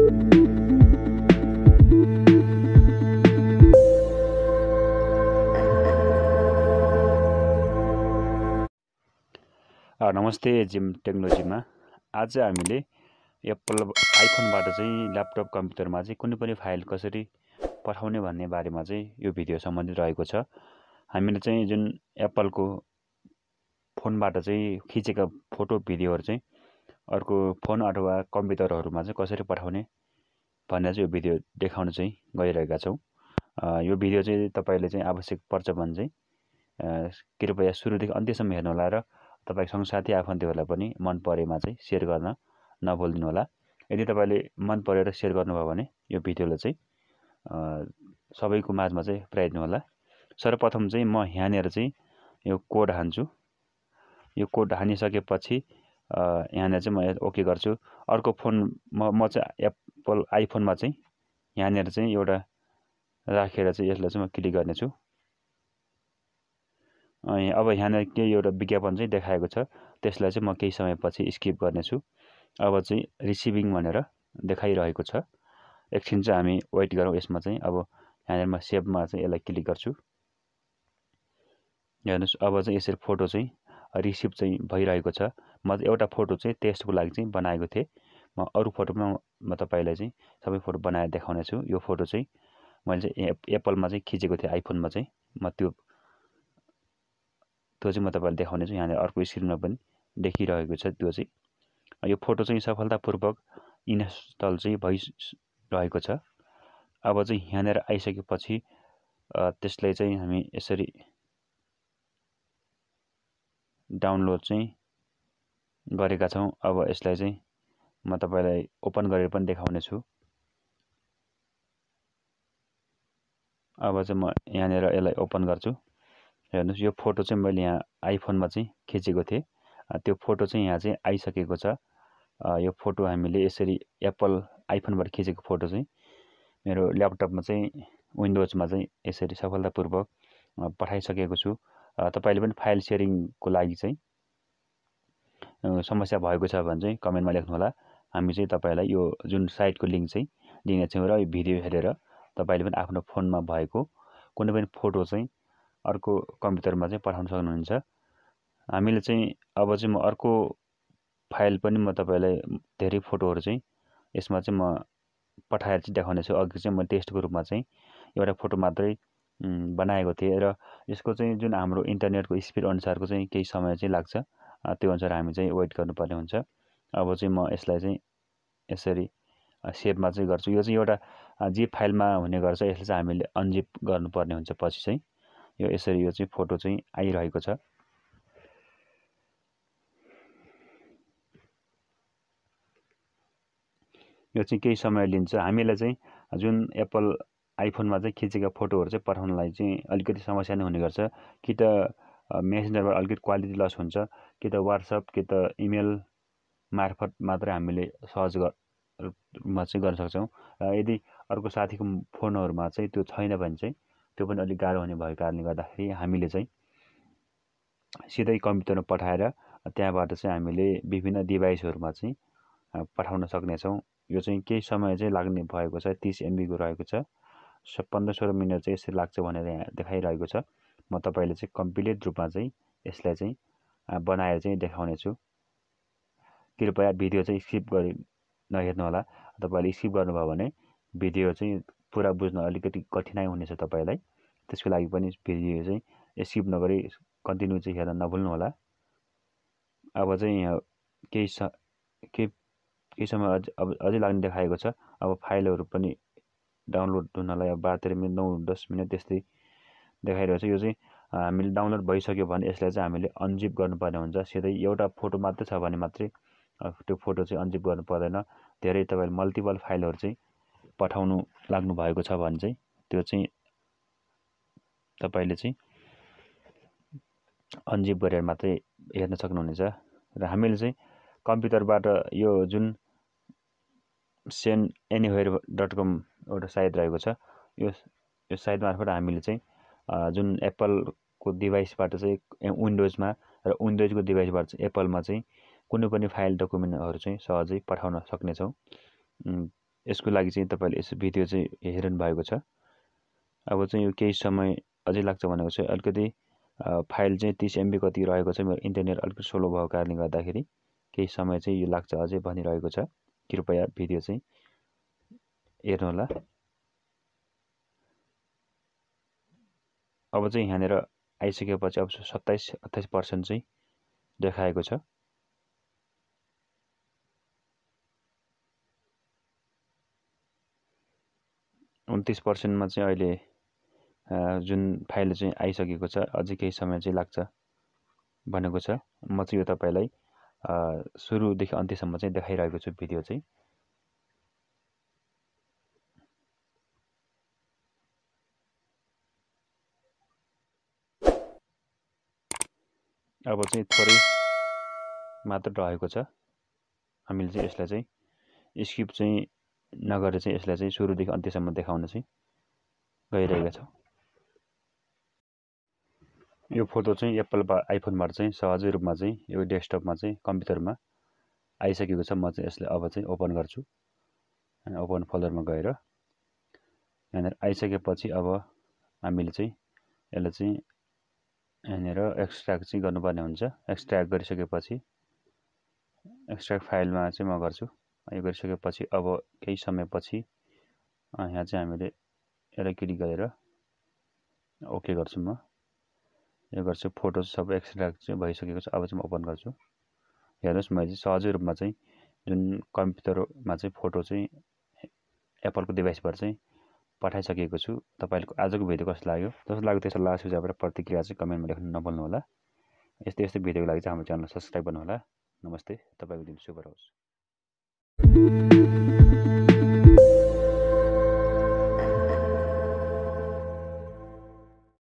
नमस्ते AGM टेक्नोलोजीमा आज हामीले एप्पल आइफोनबाट चाहिँ ल्यापटप कम्प्युटरमा चाहिँ कुनै पनि फाइल कसरी पठाउने भन्ने बारेमा चाहिँ यो भिडियो सम्बन्धित रहेको छ। हामीले चाहिँ जुन एप्पलको फोनबाट चाहिँ खिचेका फोटो भिडियोहरू चाहिँ अर्को फोन अथवा कम्प्युटरहरूमा चाहिँ कसरी पठाउने भनेर चाहिँ यो भिडियो देखाउन चाहिँ गइरहेका छौँ। यो भिडियो चाहिँ तपाईले चाहिँ आवश्यक पर्छ भने चाहिँ कृपया सुरुदेखि अन्त्यसम्म हेर्नु होला र तपाईसँग साथी आफन्तहरूलाई पनि मन परेमा चाहिँ शेयर गर्न नभुल्दिनु होला। यदि तपाईले मन परेर शेयर गर्नुभयो भने यो भिडियोलाई चाहिँ सबैको माझमा चाहिँ पुर्याइदिनु होला। सर्वप्रथम चाहिँ म यहाँनिर चाहिँ यो कोड हान्छु। यो कोड हानिसकेपछि यहाँनिर चाहिँ म ओके गर्छु। अर्को फोन म चाहिँ एप्पल आइफोनमा चाहिँ यहाँनिर चाहिँ एउटा राखेर चाहिँ यसलाई चाहिँ म क्लिक गर्नेछु। अब यहाँनिर केही एउटा विज्ञापन चाहिँ देखाएको छ, त्यसलाई चाहिँ म केही समयपछि स्किप गर्नेछु। अब चाहिँ रिसिभिङ भनेर देखाइरहेको छ। एकछिन चाहिँ हामी वेट गरौँ यसमा चाहिँ। अब यहाँनिर म सेभमा चाहिँ यसलाई क्लिक गर्छु। हेर्नुहोस् अब चाहिँ यसरी फोटो चाहिँ रिसिभ चाहिँ भइरहेको छ। म एउटा फोटो चाहिँ टेस्टको लागि चाहिँ बनाएको थिएँ। म अरू फोटोमा म तपाईँलाई चाहिँ सबै फोटो बनाएर देखाउने छु। यो फोटो चाहिँ मैले चाहिँ एप्पलमा चाहिँ खिचेको थिएँ, आइफोनमा चाहिँ म त्यो चाहिँ म तपाईँलाई देखाउने छु। यहाँनिर अर्को स्क्रिनमा पनि देखिरहेको छ। त्यो चाहिँ यो फोटो चाहिँ सफलतापूर्वक इन्स्टल चाहिँ भइरहेको छ। अब चाहिँ यहाँनिर आइसकेपछि त्यसलाई चाहिँ हामी यसरी डाउनलोड चाहिँ गरेका छौँ। अब यसलाई चाहिँ म तपाईँलाई ओपन गरेर पनि देखाउने छु। अब चाहिँ म यहाँनिर यसलाई ओपन गर्छु। हेर्नुहोस् यो फोटो चाहिँ मैले यहाँ आइफोनमा चाहिँ खिचेको थिएँ। त्यो फोटो चाहिँ यहाँ चाहिँ आइसकेको छ। यो फोटो हामीले यसरी एप्पल आइफोनबाट खिचेको फोटो चाहिँ मेरो ल्यापटपमा चाहिँ विन्डोजमा चाहिँ यसरी सफलतापूर्वक पठाइसकेको छु। तपाईले पनि फाइल सेयरिङको लागि चाहिँ समस्या भएको छ भने चाहिँ कमेन्टमा लेख्नु होला। हामी चाहिँ तपाईलाई यो जुन साइटको लिङ्क चाहिँ दिनेछौँ र यो भिडियो हेरेर तपाईले पनि आफ्नो फोनमा भएको कुनै पनि फोटो चाहिँ अर्को कम्प्युटरमा चाहिँ पठाउन सक्नुहुन्छ। हामीले चाहिँ अब चाहिँ म अर्को फाइल पनि म तपाईलाई धेरै फोटोहरू चाहिँ यसमा चाहिँ म पठाएर चाहिँ देखाउने छु। अघि चाहिँ म टेस्टको रूपमा चाहिँ एउटा फोटो मात्रै बनाएको थिएँ र यसको चाहिँ जुन हाम्रो इन्टरनेटको स्पिड अनुसारको चाहिँ केही समय चाहिँ लाग्छ। त्यो अनुसार हामी चाहिँ वेट गर्नुपर्ने हुन्छ। अब चाहिँ म यसलाई चाहिँ यसरी सेभमा चाहिँ गर्छु। यो चाहिँ एउटा जिप फाइलमा हुने गर्छ। यसलाई चाहिँ हामीले अनजिप गर्नुपर्ने हुन्छ पछि चाहिँ। यो यसरी यो चाहिँ फोटो चाहिँ आइरहेको छ। यो चाहिँ केही समय लिन्छ। हामीलाई चाहिँ जुन एप्पल आइफोनमा चाहिँ खिचेका फोटोहरू चाहिँ पठाउनलाई चाहिँ अलिकति समस्या नै हुने गर्छ। कि त मेसेन्जरबाट अलिकति क्वालिटी लस हुन्छ, कि त वाट्सएप कि त इमेल मार्फत मात्रै हामीले सहजमा चाहिँ गर्न सक्छौँ। यदि अर्को साथीको फोनहरूमा चाहिँ त्यो छैन भने चाहिँ त्यो पनि अलिक गाह्रो हुने भएको कारणले गर्दाखेरि हामीले चाहिँ सिधै कम्प्युटरमा पठाएर त्यहाँबाट चाहिँ हामीले विभिन्न डिभाइसहरूमा चाहिँ पठाउन सक्नेछौँ। यो चाहिँ केही समय चाहिँ लाग्ने भएको छ। 30 MB को रहेको छ। 15-16 मिनट चाहिँ यसरी लाग्छ भनेर यहाँ देखाइरहेको छ। म तपाईँले चाहिँ कम्प्लिट रूपमा चाहिँ यसलाई चाहिँ बनाएर चाहिँ देखाउने छु। कृपया भिडियो चाहिँ स्किप गरी नहेर्नु होला। तपाईँले स्किप गर्नुभयो भने भिडियो चाहिँ पुरा बुझ्न अलिकति कठिनाइ हुनेछ तपाईँलाई। त्यसको लागि पनि भिडियो चाहिँ स्किप नगरी कन्टिन्यू चाहिँ हेर्न नभुल्नु होला। अब चाहिँ केही समय अझै लाग्ने देखाएको छ। अब फाइलहरू पनि डाउनलोड हुनलाई अब 12-13 मिनट 9-10 मिनट त्यस्तै देखाइरहेको छ। यो चाहिँ हामीले डाउनलोड भइसक्यो भने यसलाई चाहिँ हामीले अनजिप गर्नुपर्ने हुन्छ। सिधै एउटा फोटो मात्रै छ भने मात्रै त्यो फोटो चाहिँ अनजिप गर्नु पर्दैन। धेरै तपाईँले मल्टिपल फाइलहरू चाहिँ पठाउनु लाग्नु भएको छ भने चाहिँ त्यो चाहिँ तपाईले चाहिँ अनजिप गरेर मात्रै हेर्न सक्नुहुनेछ। र हामीले चाहिँ कम्प्युटरबाट यो जुन sendanywhere.com एउटा साइट रहेको छ। यो साइट मार्फत हामीले चाहिँ जुन एप्पलको डिभाइसबाट चाहिँ विन्डोजमा र विन्डोजको डिभाइसबाट चाहिँ एप्पलमा चाहिँ कुनै पनि फाइल डकुमेन्टहरू चाहिँ सहजै पठाउन सक्नेछौँ। यसको लागि चाहिँ तपाईँले यस भिडियो चाहिँ हेर्नु भएको छ। अब चाहिँ यो केही समय अझै लाग्छ भनेको चाहिँ अलिकति फाइल चाहिँ 30 MB कति रहेको छ। मेरो इन्टरनेट अलिकति स्लो भएको कारणले गर्दाखेरि केही समय चाहिँ यो लाग्छ अझै भनिरहेको छ। कृपया भिडियो चाहिँ हेर्नुहोला। अब चाहिँ यहाँनिर आइसकेपछि अब 27-28% चाहिँ देखाएको छ। उन्तीस % चाहिँ अहिले जुन फाइल चाहिँ आइसकेको छ। अझै केही समय चाहिँ लाग्छ भनेको छ। म चाहिँ यो तपाईँलाई सुरुदेखि अन्त्यसम्म चाहिँ देखाइरहेको छु भिडियो चाहिँ। अब चाहिँ थोरै मात्र रहेको छ। हामीले चाहिँ यसलाई चाहिँ स्किप चाहिँ नगरेर चाहिँ यसलाई चाहिँ सुरुदेखि अन्त्यसम्म देखाउन चाहिँ गइरहेका छौँ। यो फोटो चाहिँ एप्पल आइफोनबाट चाहिँ सहजै रूपमा चाहिँ यो डेस्कटपमा चाहिँ कम्प्युटरमा आइसकेको छ। म चाहिँ यसलाई अब चाहिँ ओपन गर्छु। ओपन फोल्डरमा गएर यहाँनिर आइसकेपछि अब हामीले चाहिँ यसलाई चाहिँ यहाँनिर एक्सट्र्याक्ट चाहिँ गर्नुपर्ने हुन्छ। एक्सट्र्याक्ट गरिसकेपछि एक्सट्र्याक्ट फाइलमा चाहिँ म गर्छु। यो गरिसकेपछि अब केही समयपछि यहाँ चाहिँ हामीले यसलाई क्लिक गरेर ओके गर्छु। म यो गर्छु। फोटो सबै एक्सट्र्याक्ट चाहिँ भइसकेको छ। अब चाहिँ म ओपन गर्छु। हेर्नुहोस् मैले सहजै रूपमा चाहिँ जुन कम्प्युटरमा चाहिँ फोटो चाहिँ एप्पलको डिभाइसबाट चाहिँ पठाइसकेको छु। तपाईँको आजको भिडियो कस्तो लाग्यो? जस्तो लाग्यो त्यसो लास्ट सुझाव र प्रतिक्रिया चाहिँ कमेन्टमा लेख्न नभुल्नु होला। यस्तै यस्तै भिडियोको लागि चाहिँ हाम्रो च्यानल सब्सक्राइब गर्नुहोला। नमस्ते। तपाईँको दिन शुभ रहोस्।